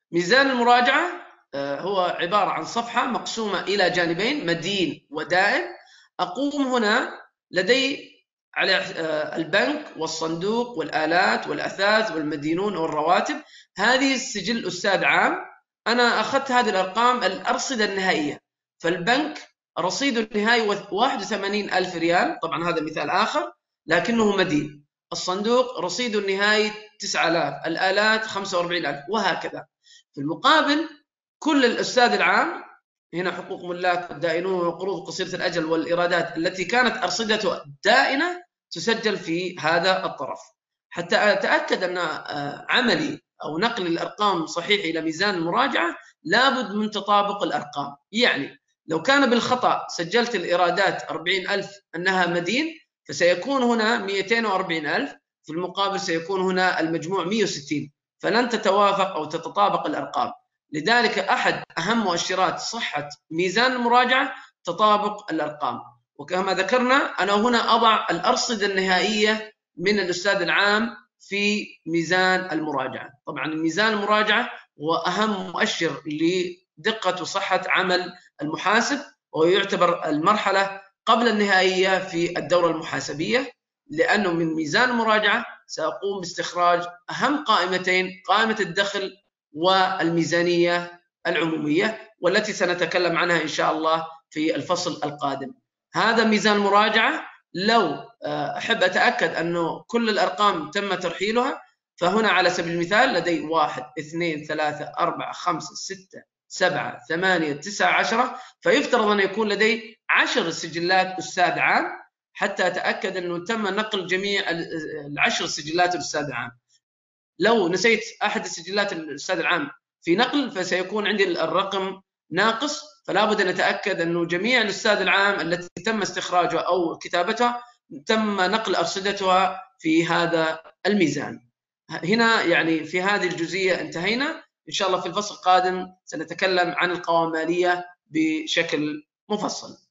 ميزان المراجعة هو عبارة عن صفحة مقسومة إلى جانبين مدين ودائن. أقوم هنا لدي على البنك والصندوق والآلات والأثاث والمدينون والرواتب. هذه السجل أستاذ عام. أنا أخذت هذه الأرقام الأرصدة النهائية. فالبنك رصيده النهائي 81,000 ريال، طبعا هذا مثال آخر لكنه مدين. الصندوق رصيده النهائي 9,000، الآلات 45,000، وهكذا. في المقابل كل الأستاذ العام هنا حقوق ملاك والدائنون وقروض قصيرة الأجل والإيرادات التي كانت أرصدته دائنة تسجل في هذا الطرف. حتى أتأكد أن عملي أو نقل الأرقام صحيح إلى ميزان المراجعة لابد من تطابق الأرقام. يعني لو كان بالخطأ سجلت الإيرادات 40,000 أنها مدين، فسيكون هنا 240,000، في المقابل سيكون هنا المجموع 160، فلن تتوافق أو تتطابق الأرقام. لذلك أحد أهم مؤشرات صحة ميزان المراجعة تطابق الأرقام. وكما ذكرنا أنا هنا أضع الأرصدة النهائية من الأستاذ العام في ميزان المراجعة. طبعا ميزان المراجعة هو أهم مؤشر لدقة وصحة عمل المحاسب، ويعتبر المرحلة قبل النهائية في الدورة المحاسبية، لأنه من ميزان المراجعة سأقوم باستخراج أهم قائمتين، قائمة الدخل والميزانية العمومية، والتي سنتكلم عنها إن شاء الله في الفصل القادم. هذا ميزان مراجعة. لو أحب أتأكد أنه كل الأرقام تم ترحيلها، فهنا على سبيل المثال لدي 1 2 3 4 5 6 7 8 9 10، فيفترض أن يكون لدي 10 سجلات أستاذ عام حتى أتأكد أنه تم نقل جميع ال10 سجلات الأستاذ العام. لو نسيت أحد السجلات الأستاذ العام في نقل فسيكون عندي الرقم ناقص، فلا بد أن أتأكد أنه جميع الأستاذ العام التي تم استخراجها أو كتابتها تم نقل أرصدتها في هذا الميزان. هنا يعني في هذه الجزئية انتهينا. إن شاء الله في الفصل القادم سنتكلم عن القوائم المالية بشكل مفصل.